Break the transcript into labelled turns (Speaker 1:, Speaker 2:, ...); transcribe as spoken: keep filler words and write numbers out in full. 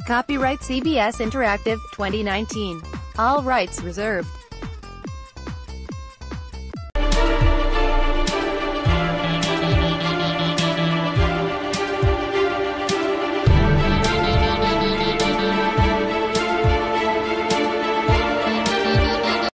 Speaker 1: Copyright C B S Interactive, twenty nineteen. All rights reserved.